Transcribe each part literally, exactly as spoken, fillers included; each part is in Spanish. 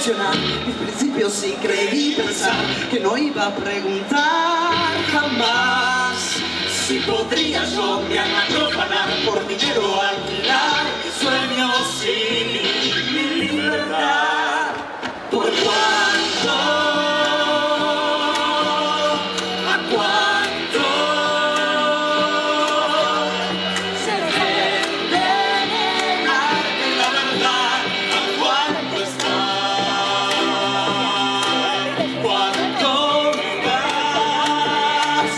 traicionar mis principios y creí pensar que no iba a preguntar jamás si podría yo mi alma profanar por dinero alquilar mis sueños y mi libertad. ¿Por cuánto? ¿A cuánto se vende el arte y la verdad? ¿A cuánto está? ¿Cuánto me das?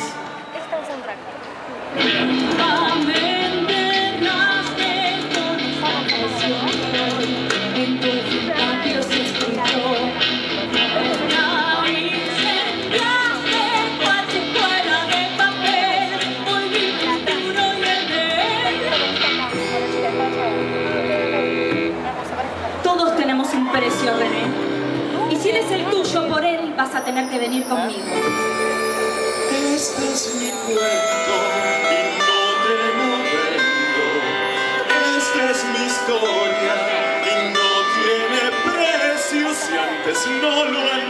Va a venderlas de toda pasión en tu eficacia se escribió. Todos tenemos un precio, René. Y si eres el tuyo, por él vas a tener que venir conmigo. Este es mi cuento y no te lo vendo. Esta es mi historia y no tiene precio si antes no lo